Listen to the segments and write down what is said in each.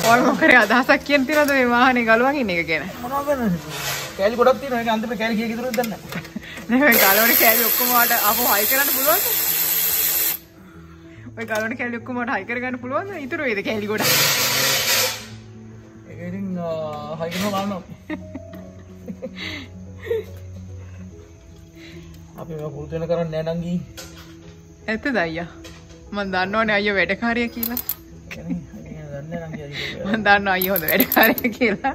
ඔය මොකද අදහසක් කියන තියනද මේ වාහනේ ගලවගෙන ඉන්න එක ගැන? මොනවද වෙන්නේ? කෑලි ගොඩක් තියෙනවා. ඒක අන්තිමට කෑලි කීයක ඉතුරුද දන්නේ නැහැ. නේ මේ ගලවන කෑලි ඔක්කොම වාට ආපහු හයි කරන්න පුළුවන්ද? ඔය ගලවන කෑලි ඔක්කොම වාට හයි කරගන්න පුළුවන්ද? ඉතුරු වේද කෑලි ගොඩක්? ඒක ඉතින් හයි කරනවා බලන්න. අපි මේක පුරුදු වෙන කරන්නේ නැහැ නංගි. ඇත්තද අයියා? මම දන්නවනේ අයියා වැඩකාරියා කියලා. දන්නේ නංගි අයියා. මම දන්නවා අයියා හොඳ වැඩකාරියා කියලා.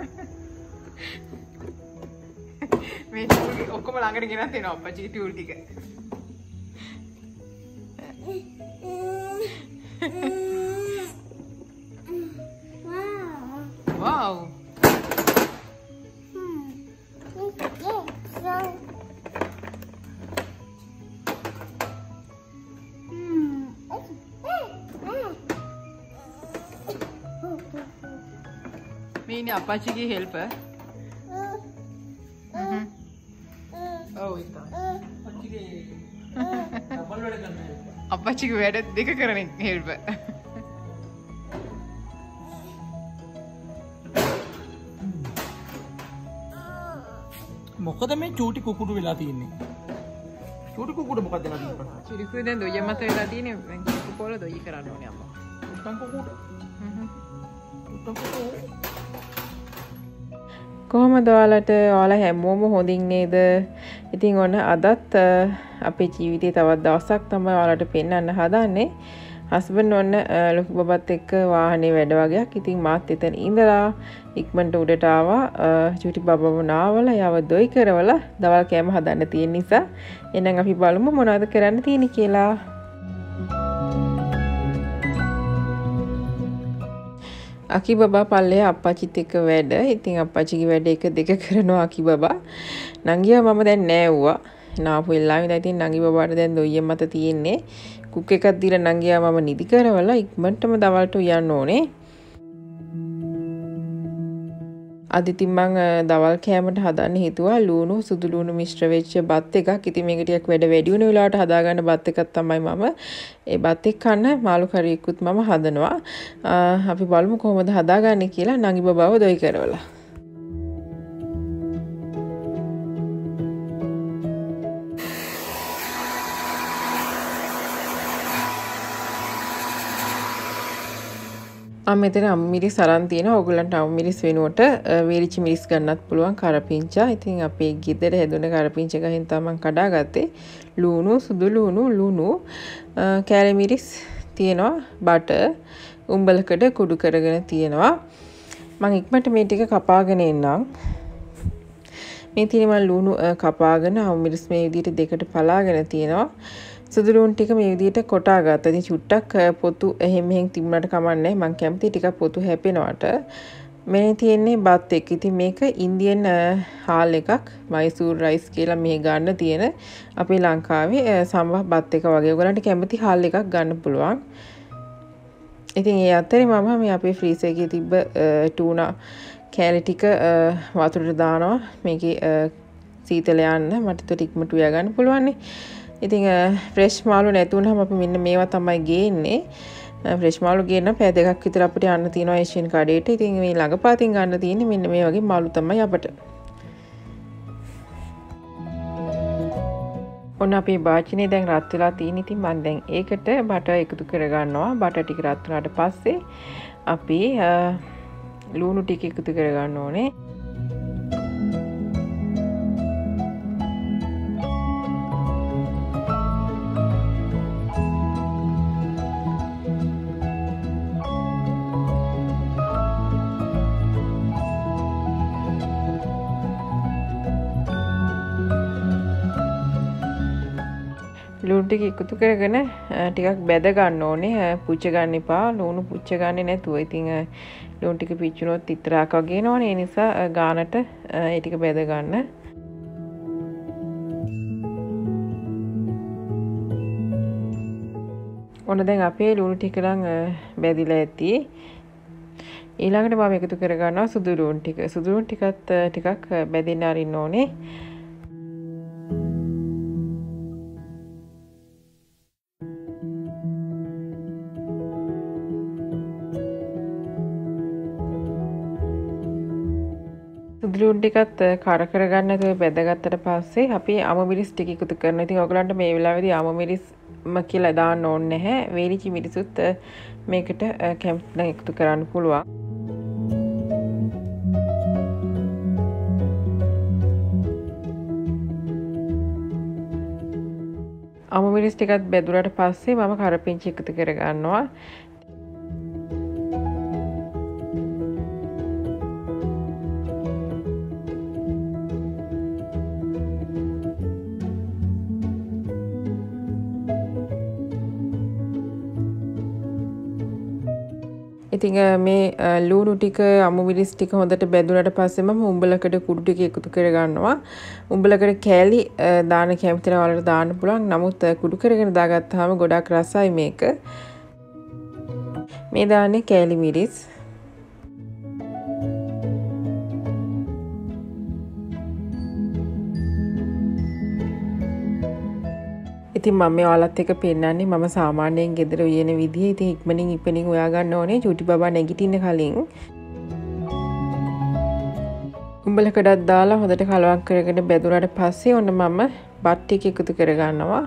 මේ ටික ඔක්කොම ළඟට ගෙනත් එනවා අප්පච්චි ටියුල් ටික. Wow. Ini apa sih helper? Oh itu. Apa sih gue ada deka keren helper? මොකද මේ චූටි කුකුඩු වෙලා තියෙන්නේ? චූටි කුකුඩු මොකක්ද වෙලා තියෙන්නේ? චූටි කුකුඩු දැන් දොයිය මත වෙලා තියෙන්නේ. දැන් කුකුඩු දොයිය කරන්න ඕනේ අම්මා. උත්තම් කුකුඩු. උත්තම් කුකුඩු. කොහොමද ඔයාලා හැමෝම හොඳින් නේද? ඉතින් ඔන්න අදත් අපේ ජීවිතේ තවත් දවසක් තමයි ඔයාලට පෙන්වන්න හදන්නේ. හස්බන්ඩ් ඔන්න ලොකු බබත් එක්ක වාහනේ වැඩ වගේක්. ඉතින් මාත් එතන ඉඳලා ඉක්මනට උඩට ආවා. චූටි බබව නාවලා යව දොයි කරවලා දවල් කෑම හදන්න තියෙන නිසා එහෙනම් අපි බලමු මොනවද කරන්න තියෙන්නේ කියලා. අකි බබා පල්ලේ අප්පච්චිත් එක්ක වැඩ. ඉතින් අප්පච්චිගේ වැඩ එක දෙක කරනවා අකි බබා. නංගියා මම දැන් නෑවුවා. නාපු වෙලාවෙ ඉඳන් ඉතින් නංගි බබාට දැන් දොයියෙන් මත තියෙන්නේ. කුක් එකක් දීලා නංගියා මම නිදි කරවලා ඉක්මනටම දවල්ට යන්න ඕනේ. අද ඉතින් මං දවල් කෑමට හදන්න හිතුවා ලුණු සුදු ලුණු මිශ්‍ර වෙච්ච බත් එකක්. ඉතින් මේක ටිකක් වැඩ වැඩි වෙන වෙලාවට හදාගන්න බත් එකක් තමයි මම ඒ බත් එක්ක කන්න මාළු කරියකුත් මම හදනවා. අපි බලමු කොහොමද හදාගන්නේ කියලා නංගි බබාව දොයි කරවලා. මෙතන අම්මිරිස් අරන් තියෙනවා. ඔයගොල්ලන්ට අම්මිරිස් වෙනුවට වේලිච්ච මිරිස් ගන්නත් පුළුවන් කරපිංචා. ඉතින් අපේ ගෙදර හැදුන කරපිංචා ගහෙන් තමයි කඩාගත්තේ. ලුණු, සුදු ලුණු, ලුණු, කෑලි මිරිස් තියෙනවා, බටර්, උඹලකඩ කුඩු කරගෙන තියෙනවා. මම ඉක්මනට මේ ටික කපාගෙන එන්නම්. මේ තියෙන මම ලුණු කපාගෙන අම්මිරිස් මේ විදිහට දෙකට පලාගෙන තියෙනවා. සුදු ලුණු ටික මේ විදිහට කොටා ගත්තා. ඉතින් චුට්ටක් පොතු එහෙම මෙහෙන් තිබුණාට කමන්නේ. මම කැමති ටිකක් පොතු හැපෙනවට. මේ තියෙන්නේ බත් එක්ක. ඉතින් මේක ඉන්දියන් හාල් එකක්. මයිසූර් රයිස් කියලා මේ ගන්න තියෙන අපේ ලංකාවේ සම්බහ බත් එක වගේ. ඔයගලන්ට කැමති හාල් එකක් ගන්න පුළුවන්. ඉතින් ඒ අතරේ මම මේ අපේ ෆ්‍රීසර් එකේ තිබ්බ ටූනා කෑලි ටික වතුරට දානවා. මේකේ සීතල යන්න මට તો ටිකමට උයා ගන්න පුළුවන් නේ. ඉතින් ෆ්‍රෙෂ් මාළු නැතුණාම අපි මෙන්න මේවා තමයි ගේන්නේ. ෆ්‍රෙෂ් මාළු ගේන්න පැය දෙකක් විතර අපිට යන්න තියෙනවා ඒෂියන් කඩේට. ඉතින් මේ ළඟපාතින් ගන්න තියෙන්නේ මෙන්න මේ වගේ මාළු තමයි අපට. ඔන්න අපේ භාජනේ දැන් රත් වෙලා තියෙන. ඉතින් මම දැන් ඒකට බටර් එකතු කර ගන්නවා. බටර් ටික රත් වුණාට පස්සේ අපි ලුණු ටික එකතු කර ගන්න ඕනේ. ලුණු ටික එකතු කරගෙන ටිකක් බැද ගන්න ඕනේ. පුච්ච ගන්න එපා. ලුණු පුච්ච ගන්නේ නැතුව. ඉතින් ලුණු ටික පිච්චුනොත් ඉතරක් වගේ එනවනේ. ඒ නිසා ගානට ඒ ටික බැද ගන්න. ඔන්න දැන් අපේ ලුණු ටික නම් බැදිලා ඇති. ඊළඟට මම එකතු කර ගන්නවා සුදු ලුණු ටික. සුදු ලුණු ටිකත් ටිකක් බැදින්න අරින්න ඕනේ. ලුණු ටිකත් කර කරගන්න නැතුව බෙදගත්තට පස්සේ අපි අමු මිරිස් ටික එකතු කරනවා. ඉතින් ඔයගලන්ට මේ වෙලාවේදී අමු මිරිස්ම කියලා දාන්න ඕනේ නැහැ. වේලිච්ච මිරිසුත් මේකට කැමති නම් එකතු කරන්න පුළුවන්. අමු මිරිස් ටිකත් බෙදුරට පස්සේ මම කරපිංචි එකතු කරගන්නවා. ඉතින් මේ ලුණු ටික අමු මිරිස් ටික හොඳට බෙදුනට පස්සේ මම උඹලකට කුඩු ටික එකතු කරගන්නවා. උඹලකට කෑලි දාන කැමති නම් වලට දාන්න පුළුවන්. නමුත් කුඩු කරගෙන දාගත්තාම ගොඩක් රසයි මේක. මේ දාන්නේ කෑලි මිරිස්. ඉතින් මම මේ ඔයාලත් එක්ක පෙන්නන්නේ මම සාමාන්‍යයෙන් ගෙදර උයන විදිය. ඉතින් ඉක්මනින් හොයා ගන්න ඕනේ චූටි බබා නැගිටින්න කලින්. උඹලකටත් දාලා හොඳට කලවම් කරගෙන බෙදුනට පස්සේ ඔන්න මම බත් ටික එකතු කරගන්නවා.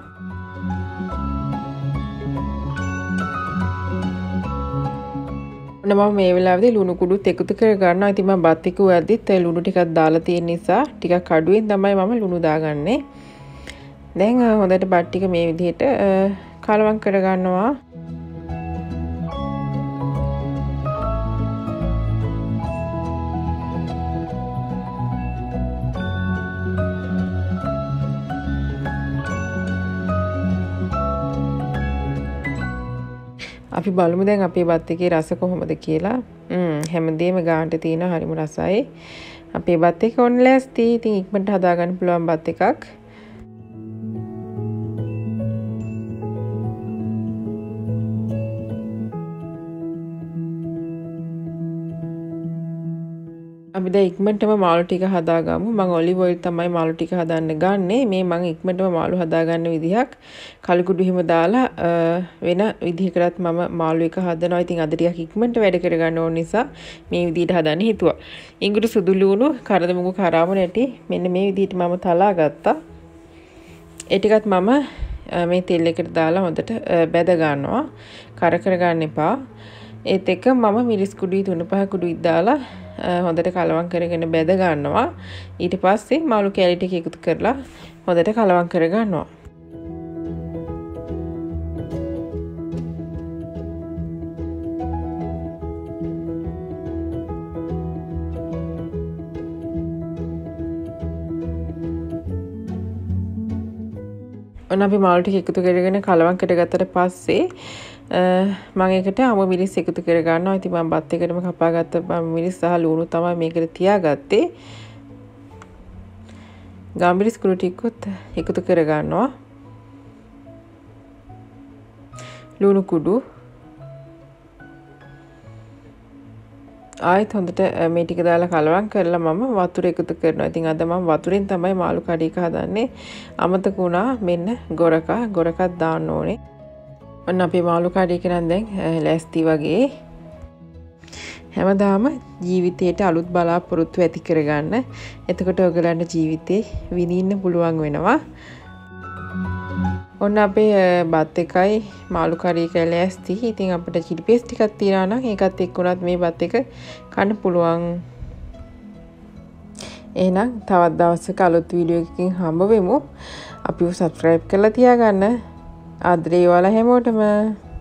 ඔන්න මම මේ වෙලාවේදී ලුණු කුඩුත් එකතු කරගන්නවා. ඉතින් මම බත් එක උයද්දිත් ලුණු ටිකක් දාලා තියෙන නිසා ටිකක් අඩුවෙන් තමයි මම ලුණු දාගන්නේ. දැන් හොඳට බත් ටික මේ විදිහට කලවම් කරගන්නවා. අපි බලමු දැන් අපේ බත් එකේ රස කොහොමද කියලා. හැමදේම ගානට තියෙන හරිම රසයි. අපේ බත් එක ඔන්න ලෑස්ති. ඉතින් ඉක්මනට හදාගන්න පුළුවන් බත් එකක්. අපි දැන් ඉක්මනටම මාළු ටික හදාගමු. මම ඔලිව් ඔයිල් තමයි මාළු ටික හදන්න ගන්නෙ. මේ මම ඉක්මනටම මාළු හදාගන්න විදිහක් කළු කුඩු හිම දාලා වෙන විදිහකටත් මම මාළු එක හදනවා. ඉතින් අද ටිකක් ඉක්මනට වැඩ කරගන්න ඕන නිසා මේ විදිහට හදන්න හිතුවා. ඉඟුරු සුදු ලුණු කරදමුගු කරාම නැටි මෙන්න මේ විදිහට මම තලා ගත්තා. ඒ ටිකත් මම මේ තෙල් එකට දාලා හොඳට බැද ගන්නවා. කර ගන්න එපා. ඒත් එක්ක මම මිරිස් කුඩුයි 3-5 කුඩුයි දාලා හොඳට කලවම් කරගෙන බැද ගන්නවා. ඊට පස්සේ මාළු කෑලි ටික එකතු කරලා හොඳට කලවම් කර ගන්නවා. ඔන්න අපි මාළු ටික එකතු කරගෙන කලවම් කරගත්තට පස්සේ මම ඒකට අමු මිරිස් එකතු කර ගන්නවා. ඉතින් මම බත් එකටම කපාගත්ත මිරිස් සහ ලුණු තමයි මේකට තියාගත්තේ. ගාම්බිරිස් කුඩු ටිකත් එකතු කර ගන්නවා. ලුණු කුඩු ආයෙත් හොඳට මේ ටික දාලා කලවම් කරලා මම වතුර එකතු කරනවා. ඉතින් අද මම වතුරෙන් තමයි මාළු කඩේ එක හදන්නේ. අමතක වුණා මෙන්න ගොරකක් දාන්න ඕනේ. ඔන්න අපේ මාළු කඩේ එක නම් දැන් ලෑස්ති වගේ. හැමදාම ජීවිතේට අලුත් බලාපොරොත්තු ඇති කරගන්න. එතකොට ඔයගලන්ට ජීවිතේ විඳින්න පුළුවන් වෙනවා. ඔන්න අපේ බත් එකයි මාළු කඩේ එක ලෑස්ති. ඉතින් අපිට චිලි පේස්ට් ටිකක් තියනවා නම් ඒකත් එක්ක උනත් මේ බත් එක කන්න පුළුවන්. එහෙනම් තවත් දවසක අලුත් වීඩියෝ එකකින් හම්බ වෙමු. අපිව සබ්ස්ක්‍රයිබ් කරලා තියාගන්න. ආදරේ ඔයාලා හැමෝටම.